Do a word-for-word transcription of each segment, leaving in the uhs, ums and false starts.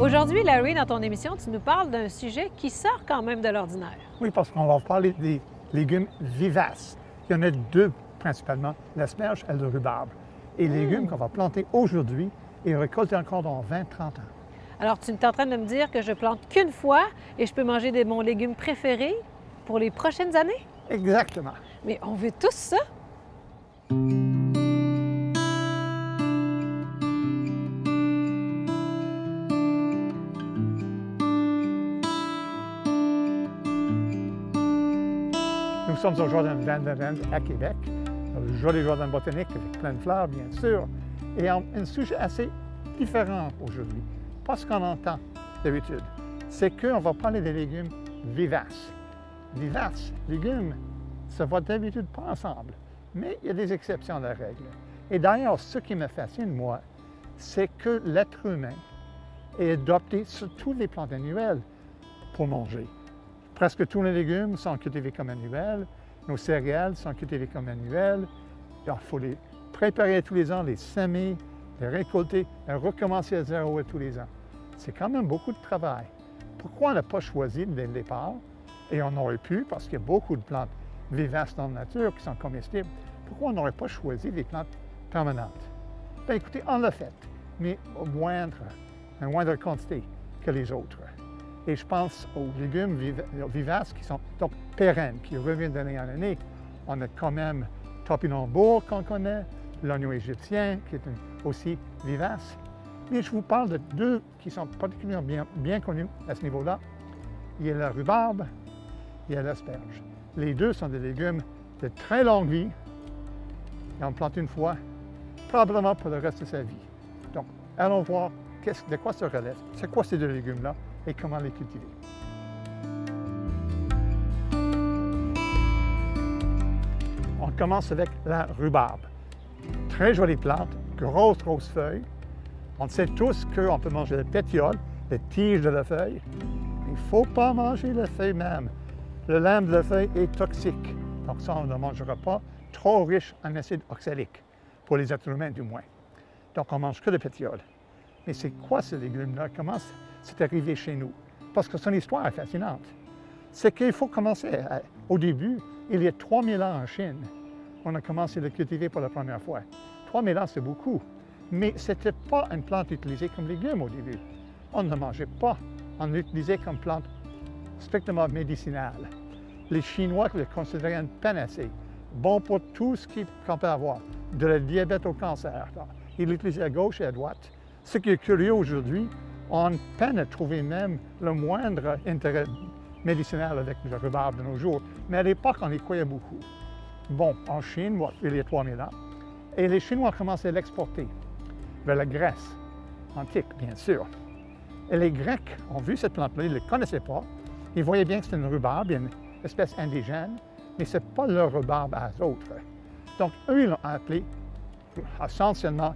Aujourd'hui, Larry, dans ton émission, tu nous parles d'un sujet qui sort quand même de l'ordinaire. Oui, parce qu'on va parler des légumes vivaces. Il y en a deux principalement, l'asperge et le rhubarbe. Et les légumes qu'on va planter aujourd'hui et récolter encore dans vingt à trente ans. Alors, tu es en train de me dire que je plante qu'une fois et je peux manger de mon légume préféré pour les prochaines années? Exactement. Mais on veut tous ça? Nous sommes au Jardin Vandervelde à Québec, un joli jardin botanique avec plein de fleurs, bien sûr, et un, un sujet assez différent aujourd'hui. Pas ce qu'on entend d'habitude, c'est qu'on va parler des légumes vivaces. Vivaces, légumes, ça va d'habitude pas ensemble, mais il y a des exceptions à la règle. Et d'ailleurs, ce qui me fascine, moi, c'est que l'être humain est adopté sur toutes les plantes annuelles pour manger. Presque tous les légumes sont cultivés comme annuels, nos céréales sont cultivées comme annuelles. Il faut les préparer tous les ans, les semer, les récolter, et recommencer à zéro tous les ans. C'est quand même beaucoup de travail. Pourquoi on n'a pas choisi dès le départ, et on aurait pu, parce qu'il y a beaucoup de plantes vivaces dans la nature qui sont comestibles, pourquoi on n'aurait pas choisi des plantes permanentes? Bien écoutez, on l'a fait, mais au moindre, à moindre quantité que les autres. Et je pense aux légumes vivaces qui sont donc pérennes, qui reviennent d'année en année. On a quand même topinambour qu'on connaît, l'oignon égyptien qui est aussi vivace. Mais je vous parle de deux qui sont particulièrement bien, bien connus à ce niveau-là. Il y a la rhubarbe, il y a l'asperge. Les deux sont des légumes de très longue vie et on plante une fois, probablement pour le reste de sa vie. Donc, allons voir de quoi ça relève, c'est quoi ces deux légumes-là et comment les cultiver. On commence avec la rhubarbe. Très jolie plante, grosse, grosse feuille. On sait tous qu'on peut manger le pétiole, les tiges de la feuille. Il ne faut pas manger la feuille même. Le lame de la feuille est toxique. Donc ça, on ne mangera pas. Trop riche en acide oxalique, pour les êtres humains du moins. Donc on ne mange que le pétiole. Mais c'est quoi ce légume-là? Comment c'est arrivé chez nous? Parce que son histoire est fascinante. C'est qu'il faut commencer, à, au début, il y a trois mille ans en Chine, on a commencé à le cultiver pour la première fois. trois mille ans, c'est beaucoup. Mais ce n'était pas une plante utilisée comme légume au début. On ne le mangeait pas. On l'utilisait comme plante strictement médicinale. Les Chinois le considéraient une panacée, bon pour tout ce qu'on peut avoir, de la diabète au cancer. Ils l'utilisaient à gauche et à droite. Ce qui est curieux aujourd'hui, on peine à trouver même le moindre intérêt médicinal avec le rhubarbe de nos jours, mais à l'époque, on y croyait beaucoup. Bon, en Chine, il y a trois mille ans, et les Chinois ont commencé à l'exporter vers la Grèce antique, bien sûr. Et les Grecs ont vu cette plante-là, ils ne la connaissaient pas, ils voyaient bien que c'était une rhubarbe, une espèce indigène, mais ce n'est pas leur rhubarbe à eux autres. Donc, eux, ils l'ont appelé essentiellement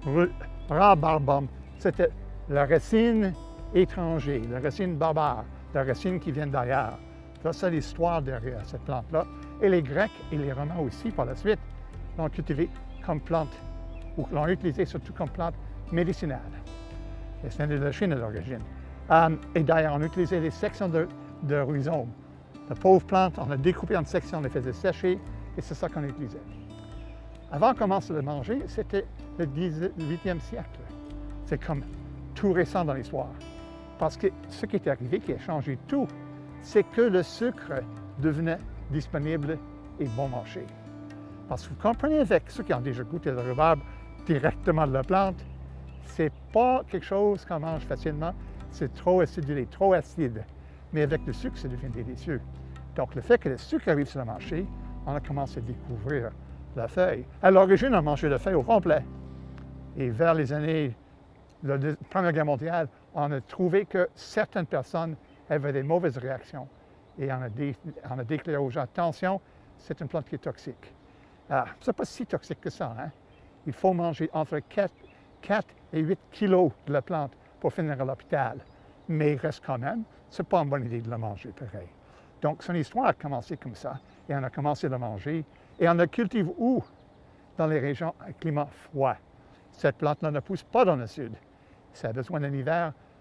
Rhabarbum. C'était la racine étrangère, la racine barbare, la racine qui vient d'ailleurs. Ça, c'est l'histoire derrière cette plante-là. Et les Grecs et les Romains aussi, par la suite, l'ont cultivée comme plante, ou l'ont utilisée surtout comme plante médicinale. Et c'est de la Chine à l'origine. Um, et d'ailleurs, on utilisait les sections de, de rhizome. La pauvre plante, on l'a découpée en sections, on les faisait sécher, et c'est ça qu'on utilisait. Avant de commencer à le manger, c'était le dix-huitième siècle. C'est comme tout récent dans l'histoire. Parce que ce qui est arrivé, qui a changé tout, c'est que le sucre devenait disponible et bon marché. Parce que vous comprenez, avec ceux qui ont déjà goûté le rhubarbe directement de la plante, c'est pas quelque chose qu'on mange facilement, c'est trop acidulé, trop acide. Mais avec le sucre, ça devient délicieux. Donc le fait que le sucre arrive sur le marché, on a commencé à découvrir la feuille. À l'origine, on mangeait la feuille au complet. Et vers les années de la Première Guerre mondiale, on a trouvé que certaines personnes avaient des mauvaises réactions. Et on a, dé, on a déclaré aux gens, attention, c'est une plante qui est toxique. Ah, ce n'est pas si toxique que ça, hein? Il faut manger entre quatre et huit kilos de la plante pour finir à l'hôpital. Mais il reste quand même, ce n'est pas une bonne idée de la manger pareil. Donc son histoire a commencé comme ça, et on a commencé à la manger. Et on la cultive où? Dans les régions à climat froid. Cette plante-là ne pousse pas dans le sud. Ça a besoin d'un hiver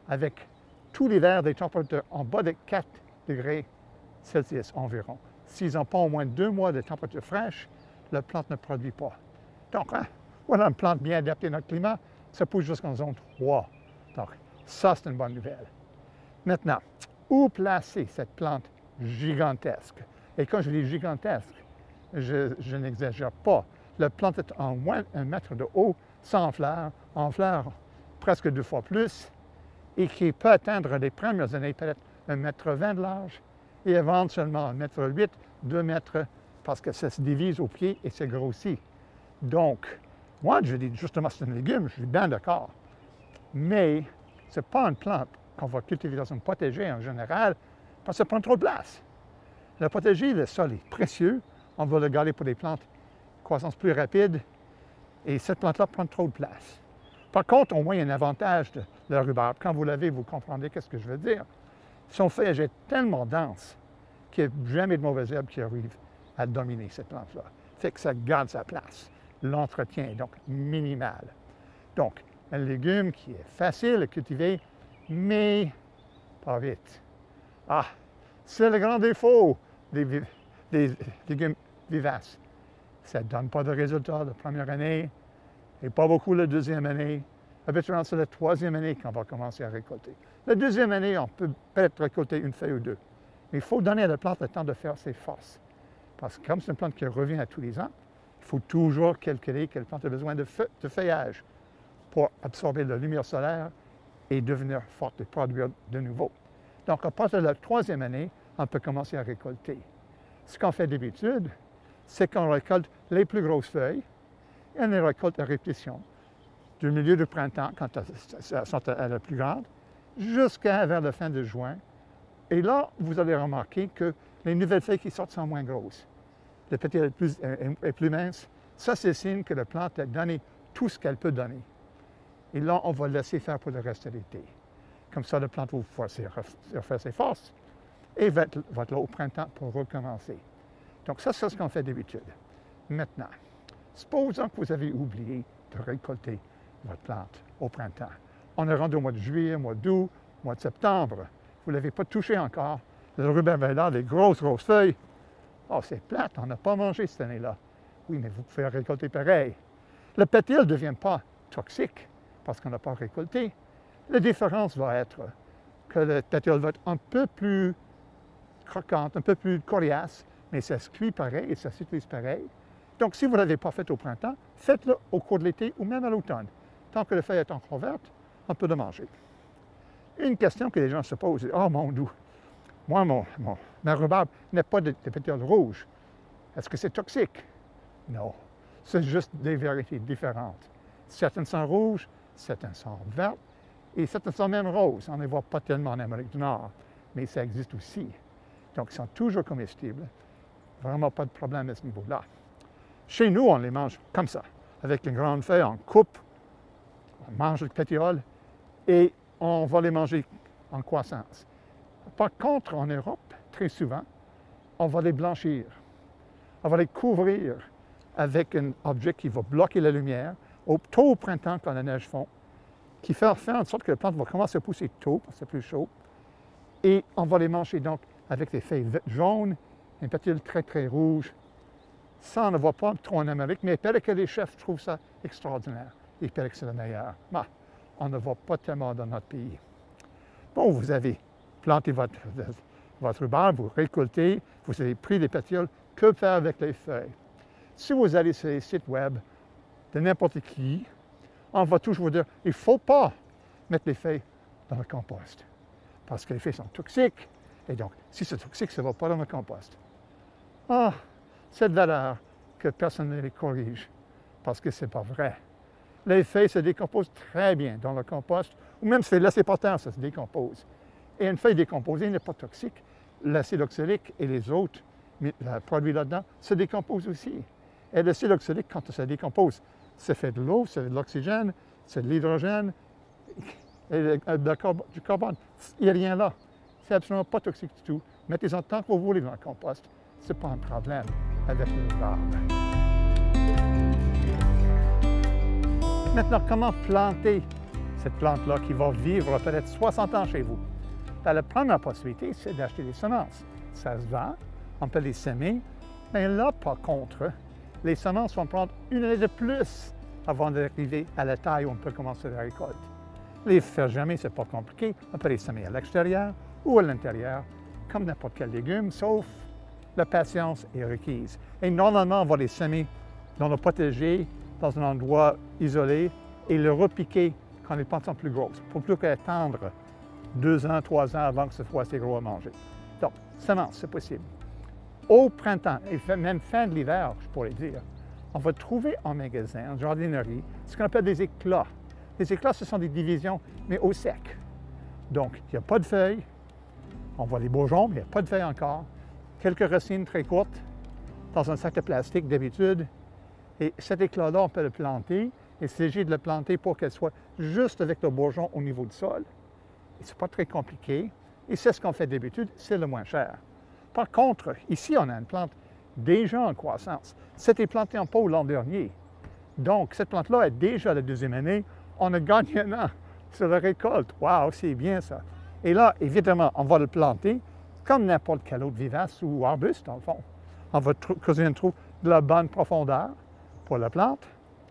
avec tout l'hiver des températures en bas de quatre degrés Celsius environ. S'ils n'ont pas au moins deux mois de température fraîche, la plante ne produit pas. Donc, hein, voilà une plante bien adaptée à notre climat, ça pousse jusqu'en zone trois. Donc, ça, c'est une bonne nouvelle. Maintenant, où placer cette plante gigantesque? Et quand je dis gigantesque, je, je n'exagère pas. La plante est en moins d'un mètre de haut, sans fleurs, en fleurs presque deux fois plus, et qui peut atteindre les premières années peut-être un mètre vingt de large, et éventuellement un mètre huit, deux mètres, parce que ça se divise au pied et c'est grossit. Donc, moi, je dis justement c'est un légume, je suis bien d'accord. Mais ce n'est pas une plante qu'on va cultiver dans un potager en général, parce que ça prend trop de place. Le potager, le sol est précieux, on va le garder pour des plantes de croissance plus rapide, et cette plante-là prend trop de place. Par contre, au moins, il y a un avantage de la rhubarbe. Quand vous l'avez, vous comprendrez ce que je veux dire. Son feuillage est tellement dense qu'il n'y a jamais de mauvaises herbes qui arrivent à dominer cette plante-là. Fait que ça garde sa place. L'entretien est donc minimal. Donc, un légume qui est facile à cultiver, mais pas vite. Ah, c'est le grand défaut des, des légumes vivaces. Ça ne donne pas de résultats la première année et pas beaucoup la deuxième année. Habituellement, c'est la troisième année qu'on va commencer à récolter. La deuxième année, on peut peut-être récolter une feuille ou deux. Mais il faut donner à la plante le temps de faire ses forces. Parce que comme c'est une plante qui revient à tous les ans, il faut toujours calculer que la plante a besoin de, feu, de feuillage pour absorber la lumière solaire et devenir forte et produire de nouveau. Donc, à partir de la troisième année, on peut commencer à récolter. Ce qu'on fait d'habitude, c'est qu'on récolte les plus grosses feuilles et on les récolte à répétition, du milieu du printemps, quand elles sont à la plus grande, jusqu'à vers la fin de juin. Et là, vous allez remarquer que les nouvelles feuilles qui sortent sont moins grosses. Le petit est plus, est plus mince. Ça, c'est signe que la plante a donné tout ce qu'elle peut donner. Et là, on va le laisser faire pour le reste de l'été. Comme ça, la plante va pouvoir refaire ses forces et va être, va être là au printemps pour recommencer. Donc ça, c'est ce qu'on fait d'habitude. Maintenant, supposons que vous avez oublié de récolter votre plante au printemps. On est rendu au mois de juillet, mois d'août, mois de septembre. Vous ne l'avez pas touché encore. Le rhubarbe est là, les grosses, grosses feuilles. Oh, c'est plate, on n'a pas mangé cette année-là. Oui, mais vous pouvez récolter pareil. Le pétil ne devient pas toxique parce qu'on n'a pas récolté. La différence va être que le pétil va être un peu plus croquant, un peu plus coriace, mais ça se cuit pareil et ça s'utilise pareil. Donc, si vous ne l'avez pas fait au printemps, faites-le au cours de l'été ou même à l'automne. Tant que la feuille est encore verte, on peut le manger. Une question que les gens se posent, « Oh mon Dieu, moi, mon, mon, ma rhubarbe n'a pas de, de pétales rouges. Est-ce que c'est toxique? » Non, c'est juste des variétés différentes. Certaines sont rouges, certaines sont vertes, et certaines sont même roses. On ne les voit pas tellement en Amérique du Nord, mais ça existe aussi. Donc, ils sont toujours comestibles. Vraiment pas de problème à ce niveau-là. Chez nous, on les mange comme ça, avec une grande feuille, on coupe, on mange le pétiole, et on va les manger en croissance. Par contre, en Europe, très souvent, on va les blanchir. On va les couvrir avec un objet qui va bloquer la lumière, au, tôt au printemps quand la neige fond, qui fait faire en sorte que la plante va commencer à pousser tôt, parce que c'est plus chaud, et on va les manger donc avec des feuilles jaunes, un pétile très, très rouge. Ça, on ne voit pas trop en Amérique, mais il paraît que les chefs trouvent ça extraordinaire. Il paraît que c'est le meilleur. Bah, on ne voit pas tellement dans notre pays. Bon, vous avez planté votre, votre rhubarbe, vous récoltez, vous avez pris les pétioles, que faire avec les feuilles? Si vous allez sur les sites web de n'importe qui, on va toujours vous dire, il ne faut pas mettre les feuilles dans le compost, parce que les feuilles sont toxiques, et donc, si c'est toxique, ça ne va pas dans le compost. Ah, cette valeur que personne ne les corrige, parce que ce n'est pas vrai. Les feuilles se décomposent très bien dans le compost, ou même si c'est laissé par terre, ça se décompose. Et une feuille décomposée n'est pas toxique. L'acide oxalique et les autres produits là-dedans se décomposent aussi. Et l'acide oxalique, quand ça se décompose, ça fait de l'eau, c'est de l'oxygène, c'est de l'hydrogène, et du carbone. Il n'y a rien là. C'est absolument pas toxique du tout. Mettez-en tant que vous voulez dans le compost. Ce n'est pas un problème avec le rhubarbe. Maintenant, comment planter cette plante-là qui va vivre peut-être soixante ans chez vous. Ben, la première possibilité, c'est d'acheter des semences. Ça se vend, on peut les semer, mais là, par contre, les semences vont prendre une année de plus avant d'arriver à la taille où on peut commencer la récolte. Les faire germer, ce n'est pas compliqué. On peut les semer à l'extérieur ou à l'intérieur, comme n'importe quel légume, sauf la patience est requise. Et normalement, on va les semer dans le potager, dans un endroit isolé, et le repiquer quand les plantes sont plus grosses, pour plus qu'attendre deux ans, trois ans avant que ce soit assez gros à manger. Donc, semences, c'est possible. Au printemps, et même fin de l'hiver, je pourrais dire, on va trouver en magasin, en jardinerie, ce qu'on appelle des éclats. Les éclats, ce sont des divisions, mais au sec. Donc, il n'y a pas de feuilles. On voit les bourgeons, mais il n'y a pas de feuilles encore. Quelques racines très courtes dans un sac de plastique d'habitude. Et cet éclat-là, on peut le planter. Il s'agit de le planter pour qu'elle soit juste avec le bourgeon au niveau du sol. Et ce n'est pas très compliqué. Et c'est ce qu'on fait d'habitude, c'est le moins cher. Par contre, ici, on a une plante déjà en croissance. C'était planté en pot l'an dernier. Donc, cette plante-là est déjà la deuxième année. On a gagné un an sur la récolte. Wow, c'est bien ça. Et là, évidemment, on va le planter comme n'importe quel autre vivace ou arbuste, dans le fond. On va creuser un trou de la bonne profondeur pour la plante.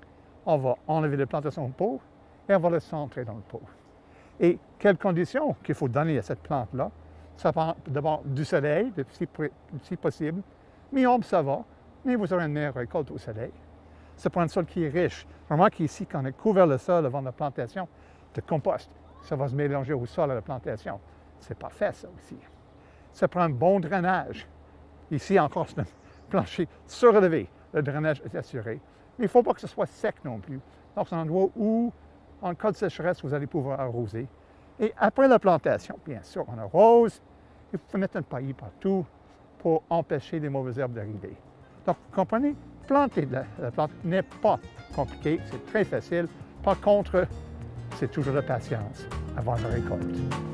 On va enlever la plantation au pot et on va le centrer dans le pot. Et quelles conditions qu'il faut donner à cette plante-là? Ça prend d'abord du soleil, si, si possible. Mi-ombre, ça va, mais vous aurez une meilleure récolte au soleil. Ça prend un sol qui est riche. Remarquez ici qu'on a couvert le sol avant la plantation de compost. Ça va se mélanger au sol à la plantation. C'est parfait, ça aussi. Ça prend un bon drainage. Ici, encore, c'est un plancher surélevé. Le drainage est assuré. Mais il ne faut pas que ce soit sec non plus. Donc, c'est un endroit où, en cas de sécheresse, vous allez pouvoir arroser. Et après la plantation, bien sûr, on arrose. Il faut mettre un paillis partout pour empêcher les mauvaises herbes d'arriver. Donc, vous comprenez? Planter la, la plante n'est pas compliqué, c'est très facile. Par contre, c'est toujours la patience avant la récolte.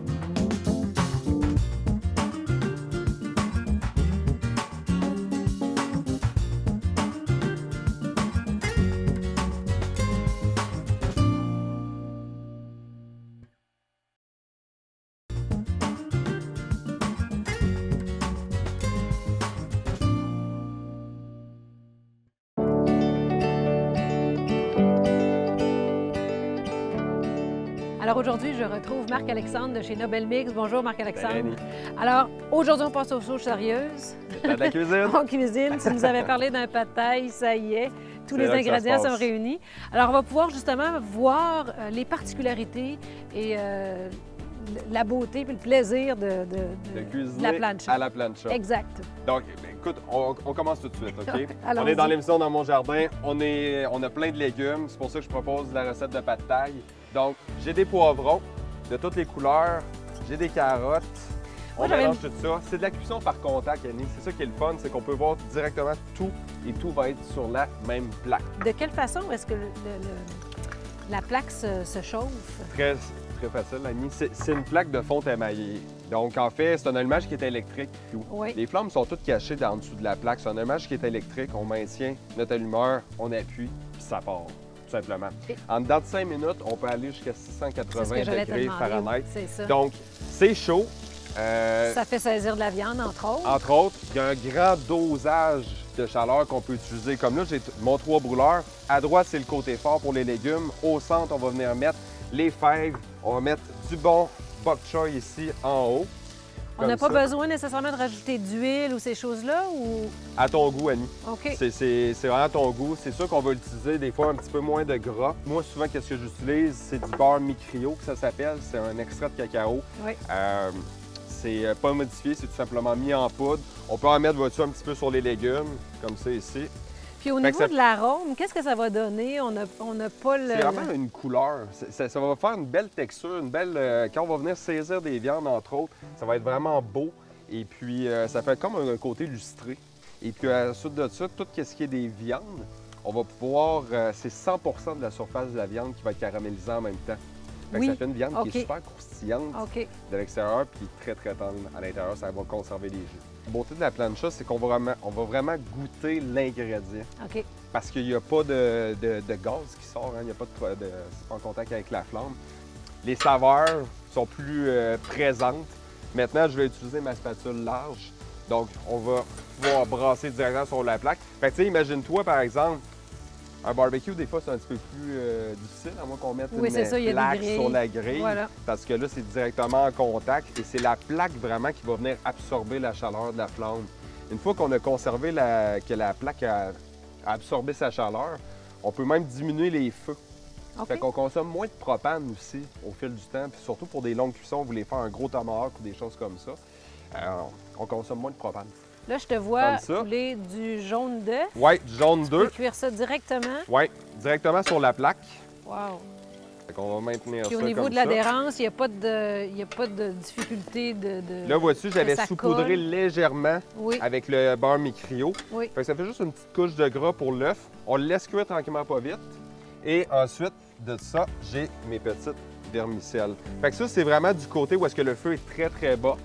Alors aujourd'hui, je retrouve Marc-Alexandre de chez Nobel Mix. Bonjour Marc-Alexandre. Salut. Alors aujourd'hui, on passe aux choses sérieuses. C'est de la cuisine. On cuisine. Tu nous avais parlé d'un pad thaï, ça y est. Tous les là que ça ingrédients se sont passe. réunis. Alors on va pouvoir justement voir euh, les particularités et euh, la beauté et le plaisir de, de, de, De cuisiner la plancha. à la plancha. Exact. Donc, ben, écoute, on, on commence tout de suite, OK? On Allons-y. est dans l'émission Dans mon jardin. On, est, on a plein de légumes. C'est pour ça que je propose la recette de pad thaï. Donc, j'ai des poivrons de toutes les couleurs. J'ai des carottes. Moi, On j'avais- mélange tout ça. C'est de la cuisson par contact, Annie. C'est ça qui est le fun, c'est qu'on peut voir directement tout et tout va être sur la même plaque. De quelle façon est-ce que le- le- le- la plaque se, se chauffe? Très, très facile, Annie. C'est c'est une plaque de fonte émaillée. Donc, en fait, c'est un allumage qui est électrique. Oui. Les flammes sont toutes cachées en dessous de la plaque. C'est un allumage qui est électrique. On maintient notre allumeur, on appuie, puis ça part, tout simplement. Et- En dedans de cinq minutes, on peut aller jusqu'à six cent C'est ce quatre-vingts que j'allais te degrés demander. Fahrenheit. C'est ça. Donc, c'est chaud. Euh, Ça fait saisir de la viande, entre autres. Entre autres, il y a un grand dosage de chaleur qu'on peut utiliser. Comme là, j'ai t- mon trois brûleurs. À droite, c'est le côté fort pour les légumes. Au centre, on va venir mettre les fèves. On va mettre du bon bok choy ici en haut. On n'a pas Comme ça. besoin nécessairement de rajouter d'huile ou ces choses-là? Ou... À ton goût, Annie. OK. C'est- C'est c'est vraiment à ton goût. C'est sûr qu'on va utiliser des fois un petit peu moins de gras. Moi, souvent, qu'est-ce que j'utilise? C'est du beurre micrio que ça s'appelle. C'est un extrait de cacao. Oui. Euh, c'est pas modifié, c'est tout simplement mis en poudre. On peut en mettre, vois-tu, un petit peu sur les légumes, comme ça ici. Puis au Fait que niveau ça- de l'arôme, qu'est-ce que ça va donner? On n'a on n'a pas le... C'est vraiment une couleur. C'est- Ça, ça va faire une belle texture, une belle... euh, quand on va venir saisir des viandes, entre autres, ça va être vraiment beau. Et puis, euh, ça fait comme un côté lustré. Et puis, ensuite de ça, tout ce qui est des viandes, on va pouvoir... euh, c'est cent pour cent de la surface de la viande qui va être caramélisée en même temps. Fait que Oui. ça fait une viande qui OK. est super croustillante OK. de l'extérieur puis très, très tendre à l'intérieur. Ça va conserver les jus. La beauté de la plancha, c'est qu'on va vraiment, on va vraiment goûter l'ingrédient. OK. Parce qu'il n'y a pas de, de- de gaz qui sort, hein. Il n'y a pas de, pro- de- c'est pas en contact avec la flamme. les saveurs sont plus euh, présentes. Maintenant, je vais utiliser ma spatule large. Donc, on va pouvoir brasser directement sur la plaque. Fait que, tu sais, imagine-toi, par exemple, un barbecue, des fois, c'est un petit peu plus euh, difficile, à moins qu'on mette oui, une ça, plaque sur la grille. Voilà. Parce que là, c'est directement en contact et c'est la plaque vraiment qui va venir absorber la chaleur de la flamme. Une fois qu'on a conservé la, que la plaque a, a absorbé sa chaleur, on peut même diminuer les feux. Okay. Fait qu'on consomme moins de propane aussi au fil du temps. Puis surtout pour des longues cuissons, vous voulez faire un gros tomahawk ou des choses comme ça, alors, on consomme moins de propane. Là, je te vois couler du jaune d'œuf. Oui, du jaune d'œuf. Tu peux cuire ça directement? Oui, directement sur la plaque. Wow! Fait qu'on va maintenir Puis ça au niveau comme de ça. l'adhérence, il n'y a, pas de- il y a pas de difficulté de... de... Là, vois-tu, j'avais ça saupoudré colle. légèrement Oui. avec le beurre mi-cryo. Oui. Fait que ça fait juste une petite couche de gras pour l'œuf. On le laisse cuire tranquillement pas vite. Et ensuite de ça, j'ai mes petites vermicelles. Fait que ça, c'est vraiment du côté où est-ce que le feu est très, très bas.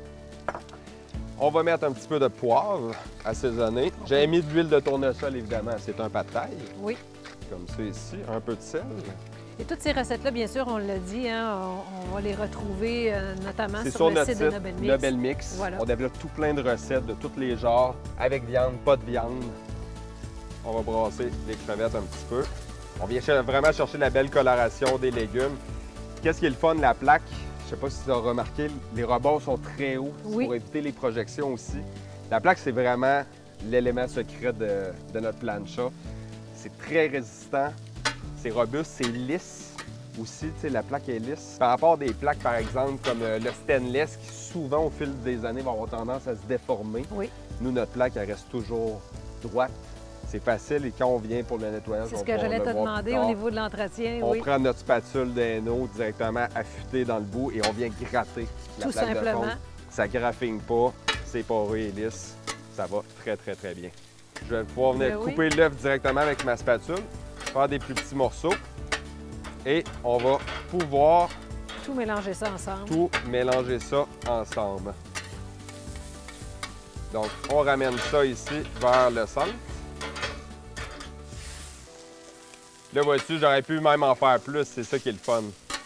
On va mettre un petit peu de poivre assaisonné. J'ai mis de l'huile de tournesol, évidemment. C'est un pad thai. Oui. Comme ça ici. Un peu de sel. Et toutes ces recettes-là, bien sûr, on l'a dit, hein, on, on va les retrouver euh, notamment C'est sur, sur le notre site site de Nobel Mix. Nobel Mix. Voilà. On développe tout plein de recettes de tous les genres, avec viande, pas de viande. On va brasser les crevettes un petit peu. On vient ch- vraiment chercher la belle coloration des légumes. Qu'est-ce qui est le fun, la plaque? Je sais pas si tu as remarqué, les rebords sont très hauts Oui. pour éviter les projections aussi. La plaque, c'est vraiment l'élément secret de, de notre plancha. C'est très résistant, c'est robuste, c'est lisse aussi, tu sais, la plaque est lisse. Par rapport à des plaques, par exemple, comme euh, le stainless, qui souvent, au fil des années, va avoir tendance à se déformer. Oui. Nous, notre plaque, elle reste toujours droite. C'est facile et quand on vient pour le nettoyage, C'est on ce que va j'allais le te voir demander plus au tard. niveau de l'entretien. On Oui. prend notre spatule d'Hainaut directement affûtée dans le bout et on vient gratter la Tout plaque de simplement. fonte. Ça graffine pas, c'est poreux et lisse. Ça va très, très, très bien. Je vais pouvoir venir Ben oui. couper l'œuf directement avec ma spatule, faire des plus petits morceaux et on va pouvoir Tout mélanger ça ensemble. tout mélanger ça ensemble. Donc, on ramène ça ici vers le centre. Là, vois-tu, j'aurais pu même en faire plus, c'est ça qui est le fun.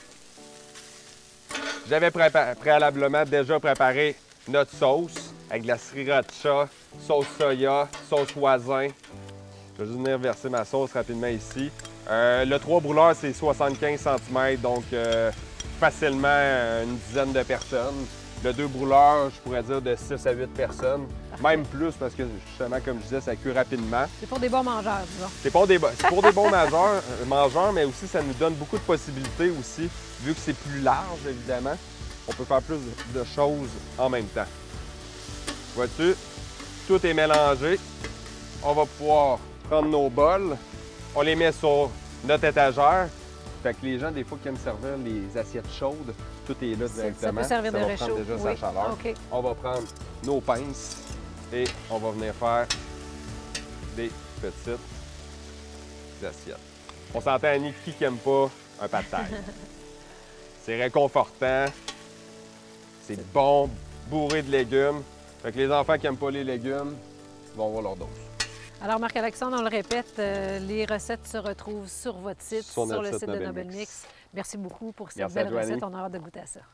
J'avais prépa- préalablement déjà préparé notre sauce avec de la sriracha, sauce soya, sauce voisin. Je vais juste venir verser ma sauce rapidement ici. Euh, le trois brûleurs, c'est soixante-quinze centimètres, donc euh, facilement euh, une dizaine de personnes. Le deux brûleurs, je pourrais dire de six à huit personnes. Même plus parce que justement, comme je disais, ça cuit rapidement. C'est pour des bons mangeurs, disons. C'est pour des, bo- c'est pour des bons mangeurs, euh, mangeurs, mais aussi ça nous donne beaucoup de possibilités aussi. Vu que c'est plus large, évidemment, on peut faire plus de de choses en même temps. Vois-tu, tout est mélangé. On va pouvoir prendre nos bols, on les met sur notre étagère. Fait que les gens, des fois, qui aiment servir les assiettes chaudes, tout est là C'est- directement. Ça peut servir Ça de va prendre réchaud. déjà Oui. sa chaleur. OK. On va prendre nos pinces et on va venir faire des petites assiettes. On s'entend, Annie, qui n'aime pas un pad thai? C'est réconfortant, c'est bon, bourré de légumes. Fait que les enfants qui n'aiment pas les légumes vont avoir leur dose. Alors, Marc-Alexandre, on le répète, euh, les recettes se retrouvent sur votre site, Sur sur, notre le site site de Nobel Nobel Mix. Mix. Merci beaucoup pour cette Merci à belle toi, recette. Annie. On a hâte de goûter à ça.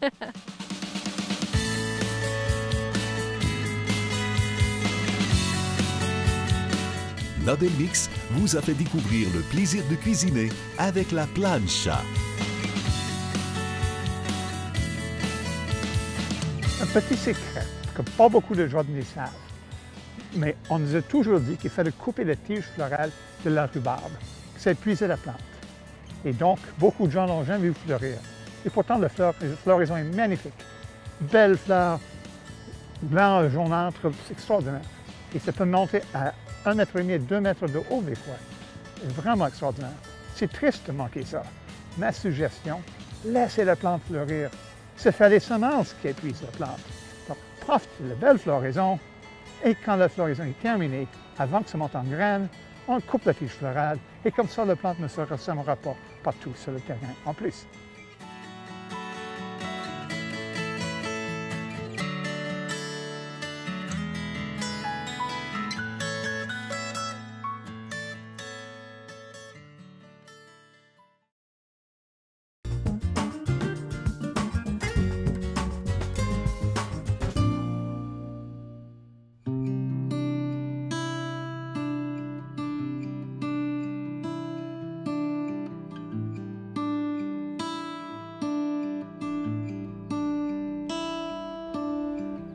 Nobel Mix vous a fait découvrir le plaisir de cuisiner avec la plancha. Un petit secret que pas beaucoup de jardiniers savent, mais on nous a toujours dit qu'il fallait couper les tiges florales de la rhubarbe. Ça épuisait la plante. Et donc, beaucoup de gens n'ont jamais vu fleurir. Et pourtant, la fleur- la floraison est magnifique. Belles fleurs, blanc, jaunâtre, c'est extraordinaire. Et ça peut monter à un mètre et demi, deux mètres de haut des fois. C'est vraiment extraordinaire. C'est triste de manquer ça. Ma suggestion, laissez la plante fleurir. C'est faire les semences qui épuisent la plante. Donc, profitez de la belle floraison. Et quand la floraison est terminée, avant que ça monte en graines, on coupe la tige florale. Et comme ça, la plante ne se ressemblera pas partout sur le terrain en plus.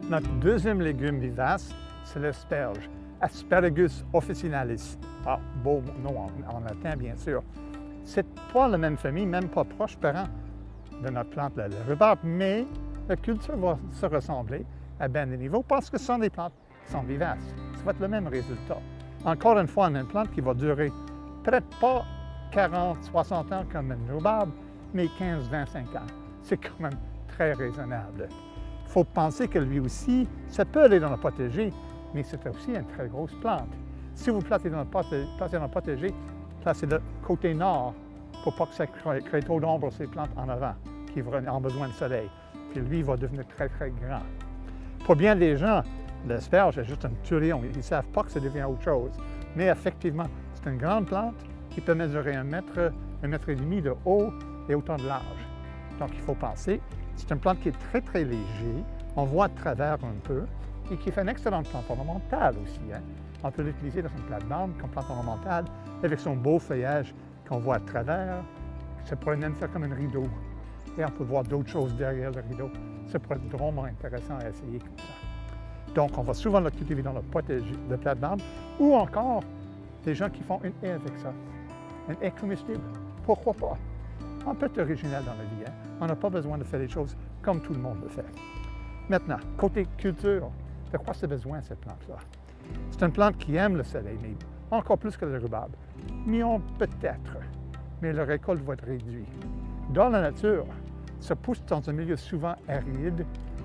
Notre deuxième légume vivace, c'est l'asperge, Asparagus officinalis. Ah, beau nom en, en latin, bien sûr. C'est pas la même famille, même pas proche parent de notre plante, le, le rhubarbe, mais la culture va se ressembler à bien des niveaux parce que ce sont des plantes qui sont vivaces. Ça va être le même résultat. Encore une fois, on a une plante qui va durer peut-être pas quarante, soixante ans comme une rhubarbe, mais quinze, vingt-cinq ans. C'est quand même très raisonnable. Il faut penser que lui aussi, ça peut aller dans le potager, mais c'est aussi une très grosse plante. Si vous plantez dans le potager, plantez dans le potager, placez le côté nord pour pas que ça crée, crée trop d'ombre ces plantes en avant, qui ont besoin de soleil. Puis lui, il va devenir très, très grand. Pour bien des gens, l'asperge, c'est juste un turion. Ils ne savent pas que ça devient autre chose. Mais effectivement, c'est une grande plante qui peut mesurer un mètre, un mètre et demi de haut et autant de large. Donc, il faut penser, c'est une plante qui est très, très léger. On voit de travers un peu et qui fait une excellente plante ornementale aussi. Hein? On peut l'utiliser dans une plate-bande comme plante ornementale avec son beau feuillage qu'on voit à travers. Ça pourrait même faire comme un rideau. Et on peut voir d'autres choses derrière le rideau. Ça pourrait être drôlement intéressant à essayer comme ça. Donc, on va souvent le cultiver dans le potager de plate-bande ou encore des gens qui font une haie avec ça. Une haie comestible. Pourquoi pas? On peut être original dans la vie. Hein? On n'a pas besoin de faire les choses comme tout le monde le fait. Maintenant, côté culture, de quoi c'est besoin cette plante-là? C'est une plante qui aime le soleil, mais encore plus que le rhubarbe. Mion peut-être, mais la récolte va être réduite. Dans la nature, ça pousse dans un milieu souvent aride,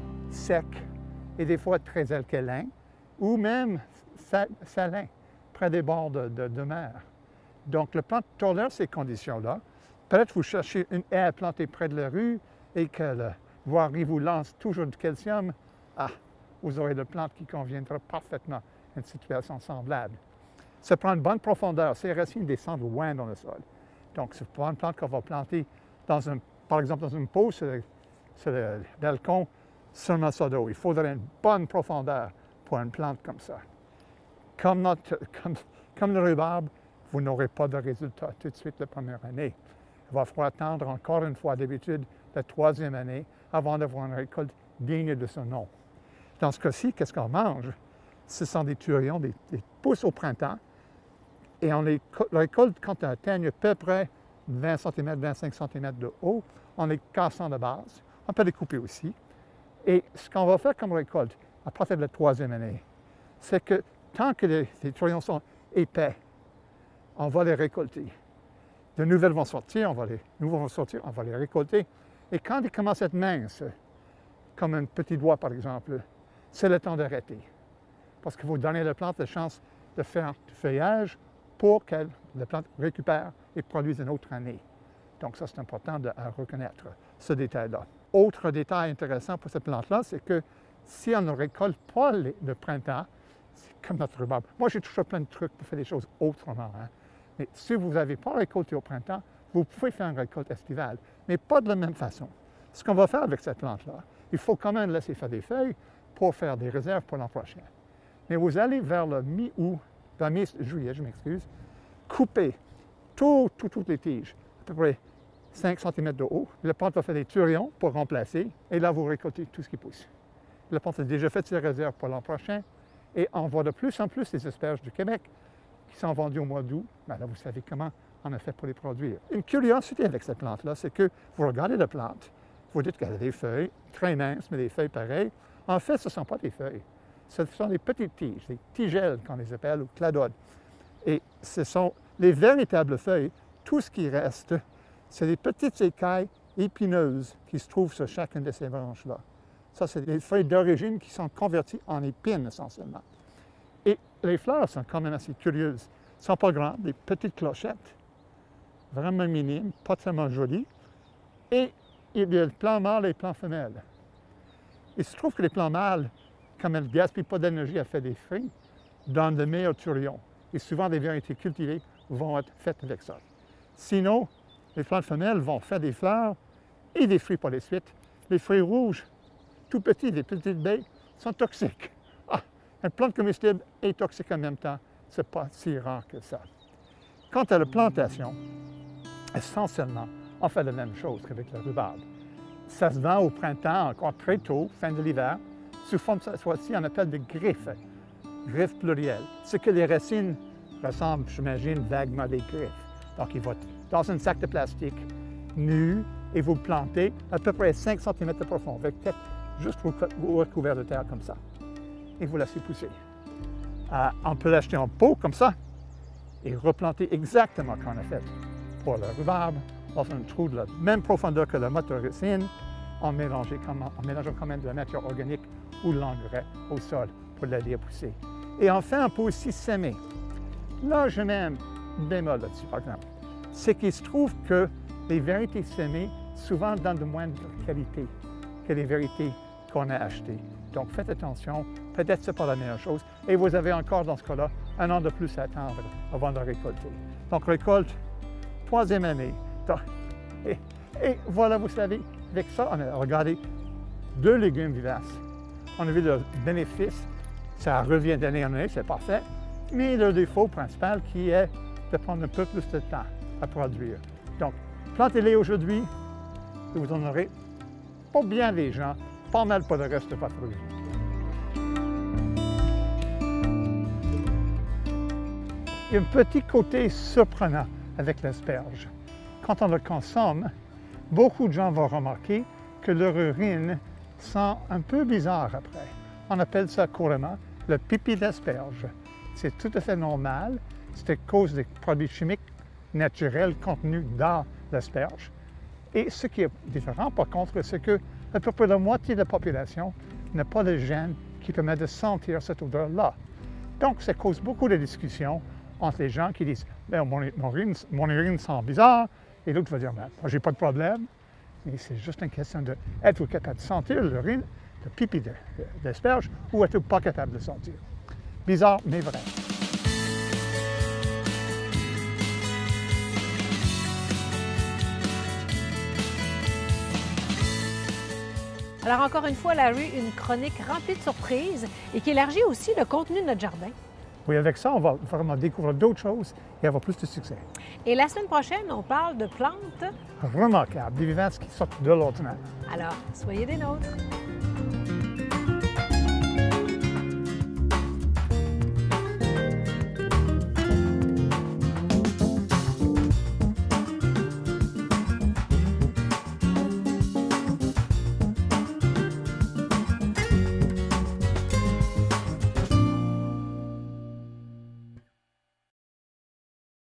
sec et des fois très alcalin ou même sal salin, près des bords de, de, de mer. Donc, la plante tolère ces conditions-là. Peut-être que vous cherchez une haie à planter près de la rue et que le voirie vous lance toujours du calcium. Ah, vous aurez la plante qui conviendra parfaitement à une situation semblable. Ça prend une bonne profondeur. Ses racines descendent loin dans le sol. Donc, c'est pas une plante qu'on va planter dans un, par exemple, dans une pot sur le, sur le balcon, seulement ça d'eau. Il faudrait une bonne profondeur pour une plante comme ça. Comme, notre, comme, comme le rhubarbe, vous n'aurez pas de résultat tout de suite la première année. Il va falloir attendre encore une fois, d'habitude, la troisième année avant d'avoir une récolte digne de ce nom. Dans ce cas-ci, qu'est-ce qu'on mange? Ce sont des turions, des, des pousses au printemps, et on les récolte quand on atteigne à peu près vingt centimètres, vingt-cinq centimètres de haut, en les cassant de base. On peut les couper aussi. Et ce qu'on va faire comme récolte, à partir de la troisième année, c'est que tant que les, les turions sont épais, on va les récolter. De nouvelles vont sortir, on va les, nouveaux vont sortir, on va les récolter. Et quand ils commencent à être minces, comme un petit doigt par exemple, c'est le temps d'arrêter. Parce qu'il faut donner à la plante la chance de faire du feuillage pour que la plante récupère et produise une autre année. Donc ça, c'est important de à reconnaître ce détail-là. Autre détail intéressant pour cette plante-là, c'est que si on ne récolte pas les, le printemps, c'est comme notre rhubarbe. Moi, j'ai toujours plein de trucs pour faire des choses autrement. Hein? Mais si vous n'avez pas récolté au printemps, vous pouvez faire une récolte estivale, mais pas de la même façon. Ce qu'on va faire avec cette plante-là, il faut quand même laisser faire des feuilles pour faire des réserves pour l'an prochain. Mais vous allez vers le mi-août, vers mi-juillet, je m'excuse, couper tout, tout, toutes les tiges, à peu près cinq centimètres de haut. La plante va faire des turions pour remplacer, et là, vous récoltez tout ce qui pousse. La plante a déjà fait ses réserves pour l'an prochain, et on voit de plus en plus les asperges du Québec qui sont vendues au mois d'août. Ben là, vous savez comment on a fait pour les produire. Une curiosité avec cette plante-là, c'est que vous regardez la plante, vous dites qu'elle a des feuilles très minces, mais des feuilles pareilles. En fait, ce ne sont pas des feuilles. Ce sont des petites tiges, des tigelles qu'on les appelle, ou cladodes. Et ce sont les véritables feuilles. Tout ce qui reste, c'est des petites écailles épineuses qui se trouvent sur chacune de ces branches-là. Ça, c'est des feuilles d'origine qui sont converties en épines essentiellement. Et les fleurs sont quand même assez curieuses. Elles ne sont pas grandes, des petites clochettes, vraiment minimes, pas tellement jolies. Et il y a le plant mâle et le plant femelle. Il se trouve que les plants mâles, comme elles ne gaspillent pas d'énergie à faire des fruits, donnent de meilleurs turions. Et souvent, des variétés cultivées vont être faites avec ça. Sinon, les plantes femelles vont faire des fleurs et des fruits par la suite. Les fruits rouges, tout petits, des petites baies, sont toxiques. Ah, une plante comestible est toxique en même temps. Ce n'est pas si rare que ça. Quant à la plantation, essentiellement, on fait la même chose qu'avec le rhubarbe. Ça se vend au printemps, encore très tôt, fin de l'hiver. sous forme, cette fois-ci, on appelle des griffes, griffes plurielles. Ce que les racines ressemblent, j'imagine, vaguement à des griffes. Donc, il va dans un sac de plastique nu et vous le plantez à peu près cinq centimètres de profond, avec peut-être juste recouvert de terre comme ça. Et vous laissez pousser. Euh, on peut l'acheter en pot comme ça et replanter exactement comme on a fait pour le rhubarbe, dans un trou de la même profondeur que la motte racine, en mélangeant, en mélangeant quand même de la matière organique ou de l'engrais au sol pour l'aider à pousser. Et enfin, on peut aussi s'aimer. Là, je mets un bémol là-dessus, par exemple. C'est qu'il se trouve que les variétés sémées souvent donnent de moindre qualité que les variétés qu'on a achetées. Donc, faites attention, peut-être ce n'est pas la meilleure chose. Et vous avez encore, dans ce cas-là, un an de plus à attendre avant de récolter. Donc, récolte, troisième année. Donc, et, et voilà, vous savez, avec ça, on a regardé deux légumes vivaces. On a vu le bénéfice, ça revient d'année en année, c'est parfait. Mais le défaut principal qui est de prendre un peu plus de temps à produire. Donc, plantez-les aujourd'hui et vous en aurez pour bien les gens, pas mal pour le reste de votre vie. Il y a un petit côté surprenant avec l'asperge. Quand on le consomme, beaucoup de gens vont remarquer que leur urine sent un peu bizarre après. On appelle ça couramment le pipi d'asperge. C'est tout à fait normal. C'est à cause des produits chimiques naturels contenus dans l'asperge. Et ce qui est différent, par contre, c'est que à peu près la moitié de la population n'a pas de gène qui permet de sentir cette odeur-là. Donc, ça cause beaucoup de discussions entre les gens qui disent « mon, mon, urine, mon urine sent bizarre » et l'autre va dire « moi, j'ai pas de problème ». Mais c'est juste une question de être capable de sentir l'urine, le pipi d'asperge, ou être pas capable de sentir. Bizarre, mais vrai. Alors, encore une fois, Larry, une chronique remplie de surprises et qui élargit aussi le contenu de notre jardin. Oui, avec ça, on va vraiment découvrir d'autres choses et avoir plus de succès. Et la semaine prochaine, on parle de plantes remarquables, des vivaces qui sortent de l'ordinaire. Alors, soyez des nôtres.